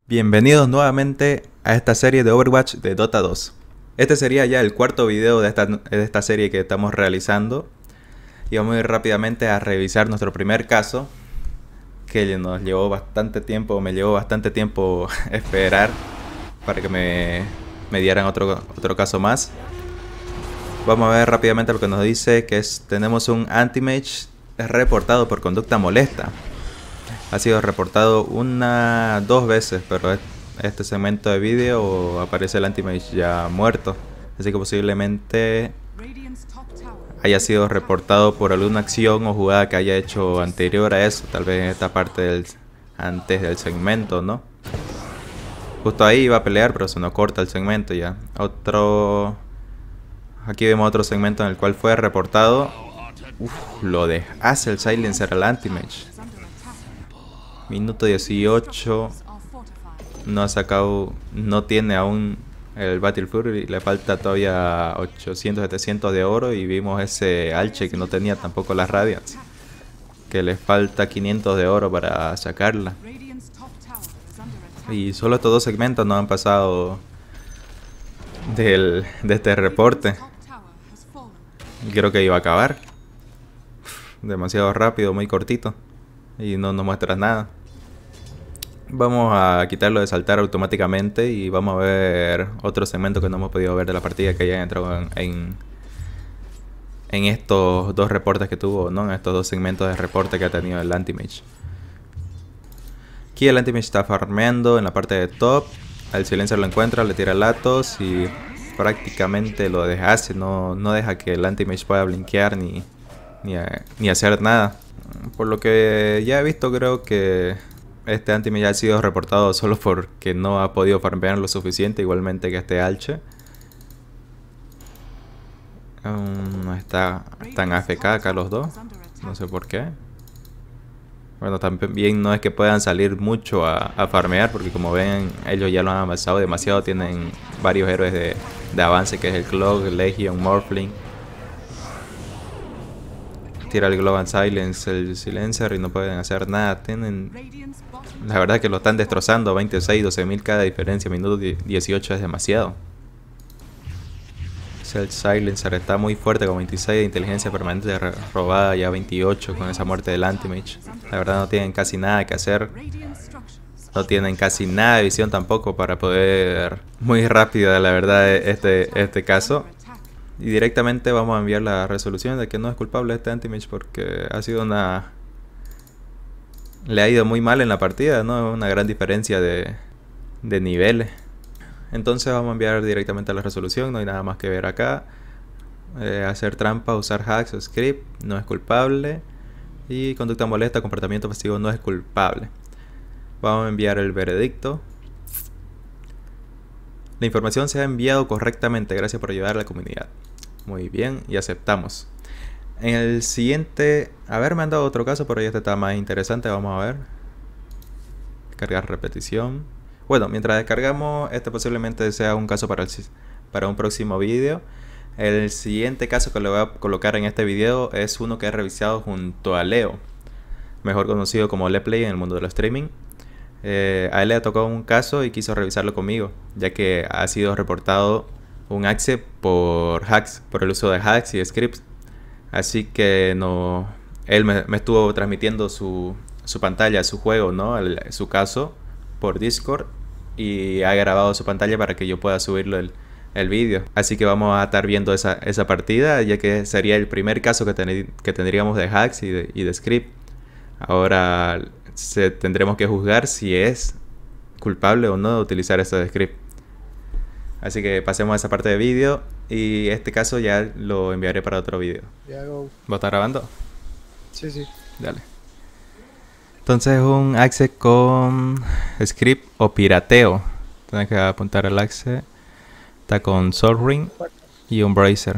Bienvenidos nuevamente a esta serie de Overwatch de Dota 2. Este sería ya el cuarto video de esta serie que estamos realizando. Y vamos a ir rápidamente a revisar nuestro primer caso, que nos llevó bastante tiempo, me llevó bastante tiempo esperar para que me dieran otro caso más. Vamos a ver rápidamente lo que nos dice, que tenemos un anti-mage reportado por conducta molesta. Ha sido reportado dos veces, pero este segmento de vídeo aparece el anti-mage ya muerto. Así que posiblemente haya sido reportado por alguna acción o jugada que haya hecho anterior a eso. Tal vez en esta parte antes del segmento, ¿no? Justo ahí iba a pelear, pero se nos corta el segmento ya. Aquí vemos otro segmento en el cual fue reportado. Lo hace el silencer al anti-mage. Minuto 18. No ha sacado. No tiene aún el Battle Fury. Le falta todavía 800, 700 de oro. Y vimos ese Alche que no tenía tampoco las Radiance, que le falta 500 de oro para sacarla. Y solo estos dos segmentos no han pasado de este reporte. Y creo que iba a acabar. Demasiado rápido, muy cortito. Y no nos muestra nada. Vamos a quitarlo de saltar automáticamente y vamos a ver otro segmento que no hemos podido ver de la partida, que haya entrado en estos dos reportes que tuvo, ¿no? En estos dos segmentos de reporte que ha tenido el anti-mage. Aquí el anti-mage está farmeando en la parte de top. El silencer lo encuentra, le tira latos y prácticamente lo deshace. No deja que el anti-mage pueda blinkear ni hacer nada. Por lo que ya he visto, creo que este anti-mage ha sido reportado solo porque no ha podido farmear lo suficiente, igualmente que este Alche. Están AFK acá los dos, no sé por qué. Bueno, también no es que puedan salir mucho a farmear, porque como ven, ellos ya lo han avanzado demasiado. Tienen varios héroes de avance, que es el Clog, Legion, Morphling. Tira el Global Silence, el Silencer, y no pueden hacer nada. La verdad que lo están destrozando. 26, 12.000 cada diferencia. Minuto 18 es demasiado. El Silencer está muy fuerte con 26 de inteligencia permanente robada, ya 28 con esa muerte del anti-mage. La verdad no tienen casi nada que hacer. No tienen casi nada de visión tampoco para poder... Muy rápida la verdad este caso. Y directamente vamos a enviar la resolución de que no es culpable este anti-mage, porque ha sido le ha ido muy mal en la partida, ¿no? Una gran diferencia de niveles. Entonces vamos a enviar directamente a la resolución, no hay nada más que ver acá. Hacer trampa, usar hacks o script, no es culpable. Y conducta molesta, comportamiento pasivo, no es culpable. Vamos a enviar el veredicto. La información se ha enviado correctamente, gracias por ayudar a la comunidad. Muy bien, y aceptamos. En el siguiente... A ver, me han dado otro caso, pero este está más interesante, vamos a ver. Cargar repetición. Bueno, mientras descargamos, este posiblemente sea un caso para un próximo vídeo. El siguiente caso que le voy a colocar en este video es uno que he revisado junto a Leo, mejor conocido como Leplay en el mundo del streaming. A él le ha tocado un caso y quiso revisarlo conmigo, ya que ha sido reportado un axe por hacks, por el uso de hacks y scripts. Así que él me estuvo transmitiendo su pantalla, su juego, ¿no? Su caso por Discord, y ha grabado su pantalla para que yo pueda subirlo el vídeo. Así que vamos a estar viendo esa partida, ya que sería el primer caso que tendríamos de hacks y de script. Ahora tendremos que juzgar si es culpable o no de utilizar este script. Así que pasemos a esa parte de vídeo, y este caso ya lo enviaré para otro vídeo. ¿Vos estás grabando? Sí, sí. Dale. Entonces un axe con script o pirateo. Tienes que apuntar al axe. Está con Soul Ring y un Bracer.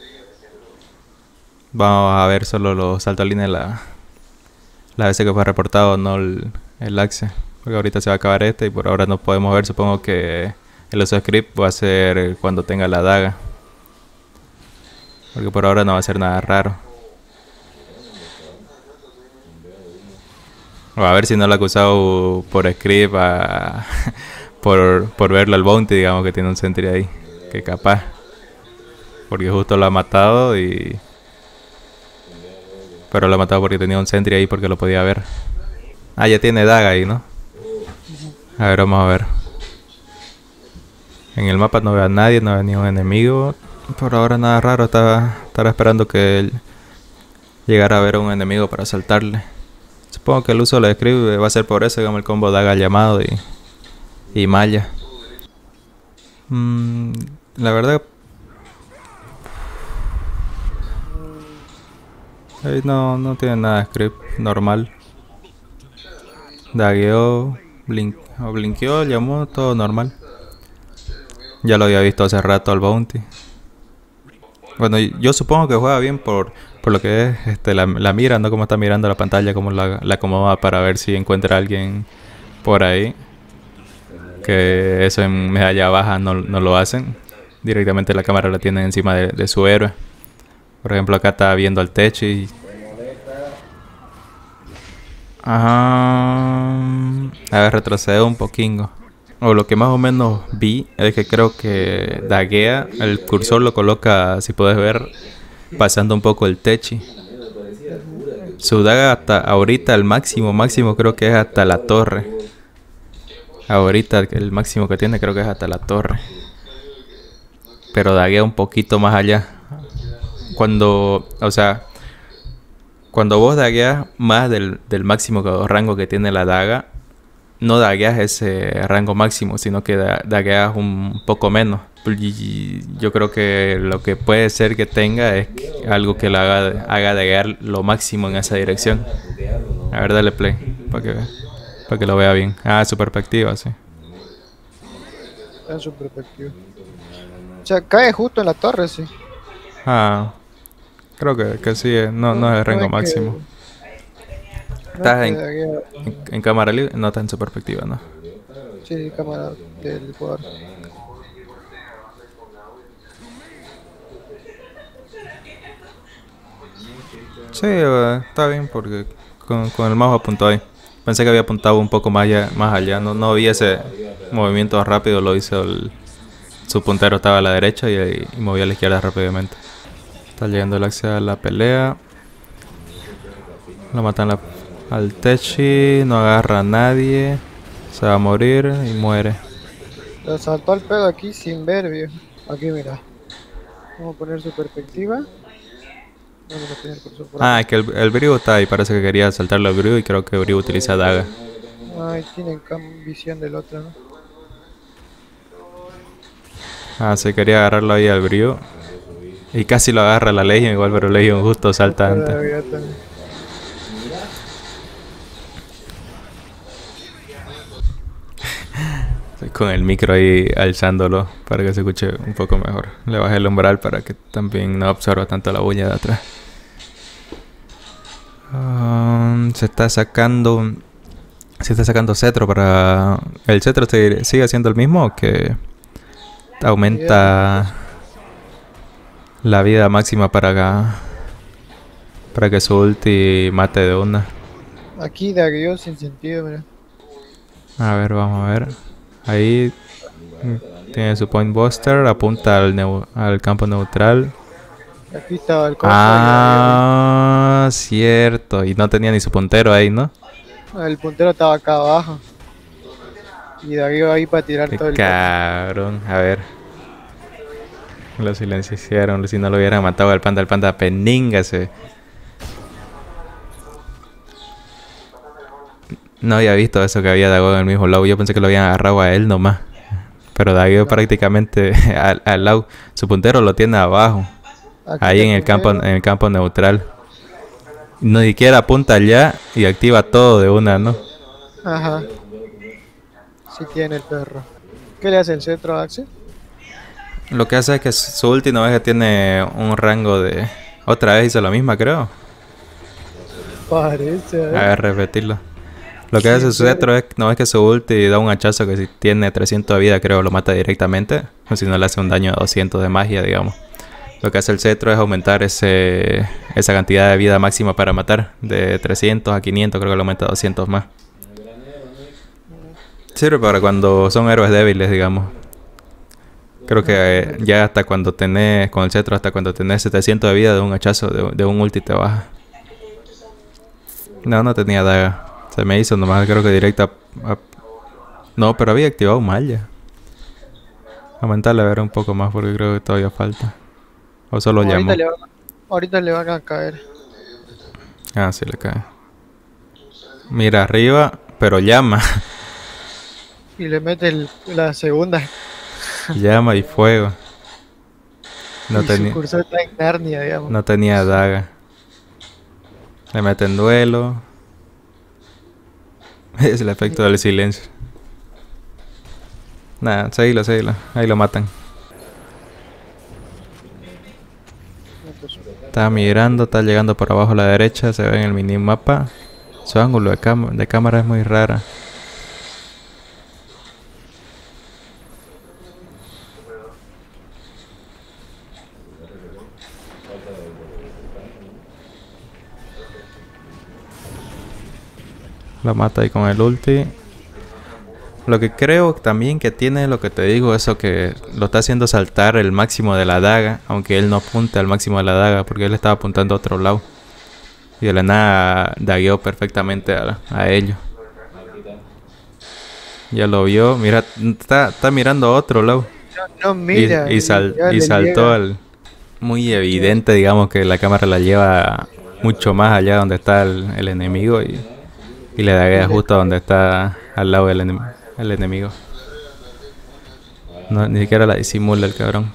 Vamos a ver solo los saltos a línea las veces que fue reportado, no el axe. Porque ahorita se va a acabar y por ahora no podemos ver. Supongo que el uso de script va a ser cuando tenga la daga. Porque por ahora no va a ser nada raro. O a ver si no lo ha acusado por script por verlo al bounty, digamos que tiene un sentry ahí. Que capaz. Porque justo lo ha matado y... Pero lo ha matado porque tenía un sentry ahí porque lo podía ver. Ah, ya tiene daga ahí, ¿no? A ver, vamos a ver. En el mapa no veo a nadie, no veo ni un enemigo. Por ahora nada raro, estaba esperando que él llegara a ver a un enemigo para saltarle. Supongo que el uso de script va a ser por eso, digamos el combo daga llamado y malla. La verdad... Ahí no tiene nada de script, normal. Dagueó, blinqueó, llamó, todo normal. Ya lo había visto hace rato al bounty. Bueno, yo supongo que juega bien por lo que es la mira, no como está mirando la pantalla, como la acomoda para ver si encuentra a alguien por ahí. Que eso en medalla baja no lo hacen. Directamente la cámara la tienen encima de su héroe. Por ejemplo, acá está viendo al techo y... Ajá. A ver, retrocede un poquinho. O lo que más o menos vi es que creo que daguea, el cursor lo coloca, si puedes ver, pasando un poco el techi. Su daga hasta ahorita, el máximo creo que es hasta la torre. Ahorita el máximo que tiene creo que es hasta la torre. Pero daguea un poquito más allá. Cuando vos dagueas más del máximo rango que tiene la daga, no dagueas ese rango máximo, sino que dagueas un poco menos. Y yo creo que lo que puede ser que tenga es algo que la haga daguear lo máximo en esa dirección. A ver, dale play para que lo vea bien. Ah, su perspectiva, sí. En su perspectiva. O sea, cae justo en la torre, sí. Ah, creo que sí, no es el rango máximo. ¿Estás en cámara libre? No, está en su perspectiva, ¿no? Sí, cámara del jugador. Sí, está bien porque con el mouse apuntó ahí. Pensé que había apuntado un poco más allá. No vi ese movimiento rápido, lo hizo su puntero estaba a la derecha y movía a la izquierda rápidamente. Está llegando el Axe a la pelea. Lo matan al Techi, no agarra a nadie. Se va a morir y muere. Lo saltó al pedo aquí sin ver, viejo. Aquí mira. Vamos a poner su perspectiva. Vamos a poner es que el Briu está ahí. Parece que quería saltarle al Briu y creo que Briu utiliza daga. Ay, tienen visión del otro, ¿no? Se quería agarrarlo ahí al Briu. Y casi lo agarra la Legion igual, pero Legion justo salta antes. Con el micro ahí alzándolo para que se escuche un poco mejor. Le bajé el umbral para que también no absorba tanto la bulla de atrás. Se está sacando cetro para... ¿El cetro sigue siendo el mismo o que aumenta la vida máxima para que su ulti mate de una? Aquí dagueó sin sentido, mira. A ver, vamos a ver. Ahí tiene su point buster, apunta al campo neutral. Aquí estaba el cierto. Y no tenía ni su puntero ahí, ¿no? El puntero estaba acá abajo. Y dagueó ahí para tirar todo el... Cabrón, a ver. Lo silenciaron, si no lo hubieran matado al panda peníngase. No había visto eso que había dagueado en el mismo lado. Yo pensé que lo habían agarrado a él nomás. Pero dagueó prácticamente al lado. Su puntero lo tiene abajo. Aquí ahí en el campo neutral. No siquiera apunta allá y activa todo de una, ¿no? Ajá. Sí tiene el perro. ¿Qué le hace el cetro a Axe? Lo que hace es que su última vez tiene un rango de... Otra vez hizo la misma, creo. Parece. A ver, repetirlo. Lo que hace su cetro es que su ulti da un hachazo que si tiene 300 de vida, creo, lo mata directamente. O si no le hace un daño de 200 de magia, digamos. Lo que hace el cetro es aumentar esa cantidad de vida máxima para matar. De 300 a 500, creo que lo aumenta a 200 más. Sirve para cuando son héroes débiles, digamos. Creo que ya hasta cuando tenés, con el cetro, hasta cuando tenés 700 de vida de un hachazo, de un ulti te baja. No, no tenía daga. Se me hizo nomás, creo que directa no, pero había activado mal ya. Aumentarle a ver un poco más porque creo que todavía falta. O solo llamó. Ahorita le van a caer. Ah, sí le cae. Mira arriba, pero llama. Y le mete la segunda. Llama y fuego. No y su cursor está en Narnia, digamos. No tenía daga. Le meten duelo. Es el efecto del silencio. Nada, seguilo. Ahí lo matan. Está mirando, está llegando por abajo a la derecha. Se ve en el minimapa. Su ángulo de cámara es muy rara. Lo mata ahí con el ulti. Lo que creo también que tiene, lo que te digo, eso que lo está haciendo saltar el máximo de la daga, aunque él no apunte al máximo de la daga, porque él estaba apuntando a otro lado. Y de la nada dagueó perfectamente a ellos. Ya lo vio, mira, está mirando a otro lado. No mira. Y saltó al... Muy evidente, digamos, que la cámara la lleva mucho más allá donde está el enemigo y le daguea justo donde está al lado del enemigo. No, ni siquiera la disimula el cabrón.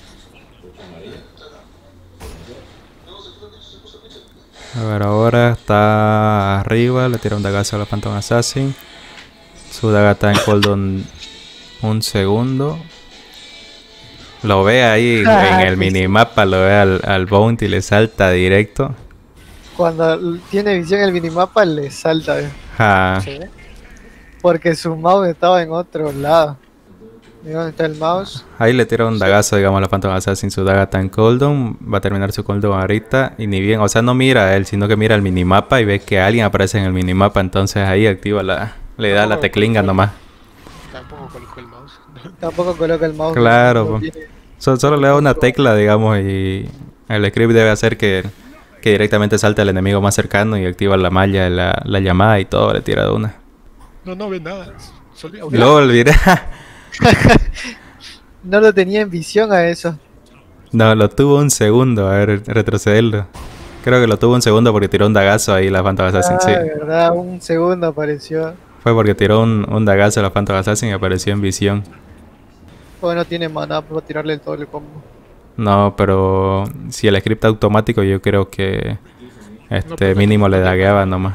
A ver, ahora está arriba, le tira un dagazo a la Phantom Assassin. Su daga está en cooldown un segundo. Lo ve ahí en el minimapa, lo ve al Bounty y le salta directo. Cuando tiene visión el minimapa le salta. ¿Sí? Porque su mouse estaba en otro lado. ¿Y dónde está el mouse? Ahí le tira un dagazo, digamos, a la Phantom Assassin. Su daga está en cooldown. Va a terminar su cooldown ahorita. Y ni bien, o sea, no mira a él, sino que mira el minimapa y ve que alguien aparece en el minimapa. Entonces ahí activa le da la teclinga nomás. Tampoco colocó el mouse. Tampoco coloca el mouse. Claro, solo le da una tecla, digamos, y el script debe hacer que directamente salte al enemigo más cercano y activa la malla, la llamada y todo, le tira de una. No ve nada. Lo olvidé. No lo tenía en visión a eso. No, lo tuvo un segundo, a ver, retrocederlo. Creo que lo tuvo un segundo porque tiró un dagazo ahí la Phantom Assassin, sí. Verdad, un segundo apareció. Fue porque tiró un dagazo a la Phantom Assassin y apareció en visión. Pues no tiene maná para tirarle todo el combo. No, pero si el script automático yo creo que mínimo le dagueaba nomás.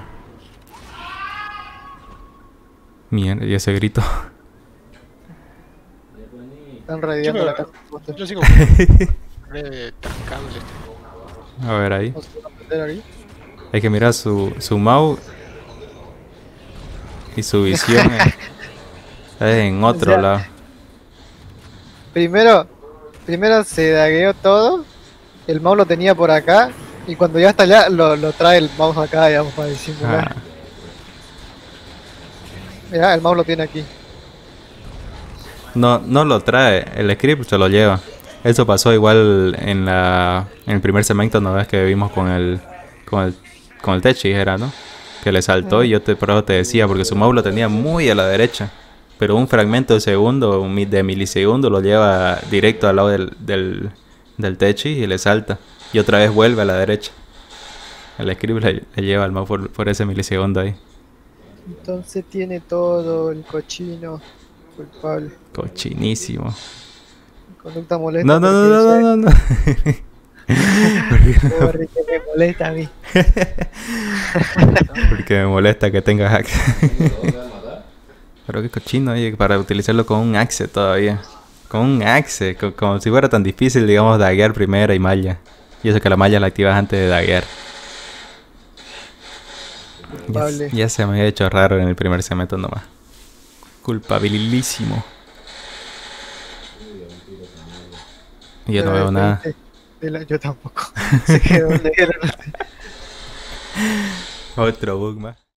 Mierda, y ese grito. Están radiando la casa. Yo sigo trancado este. A ver ahí. Hay que mirar su mouse y su visión es en otro lado. Primero se dagueó todo. El mouse lo tenía por acá. Y cuando ya está allá, lo trae el mouse acá, digamos, para disimular. Mira, el mouse lo tiene aquí. No lo trae, el script se lo lleva. Eso pasó igual en el primer segmento, ¿no ves? Que vimos con el Techi, era, ¿no? Que le saltó y por eso te decía, porque su mouse lo tenía muy a la derecha. Pero un fragmento de segundo, de milisegundo, lo lleva directo al lado del Techi y le salta. Y otra vez vuelve a la derecha. El script le lleva al mouse por ese milisegundo ahí. Entonces tiene todo el cochino culpable. Cochinísimo. Conducta molesta. No. Porque me molesta a mí. Porque me molesta que tenga hack. Pero qué cochino, oye, para utilizarlo con un axe todavía. Con un axe, como si fuera tan difícil, digamos, daguear primera y malla. Y eso que la malla la activas antes de daguear. Ya se me había hecho raro en el primer segmento nomás. Culpabilísimo. Y yo no veo nada. Yo tampoco. Se quedó negro. Otro bug más.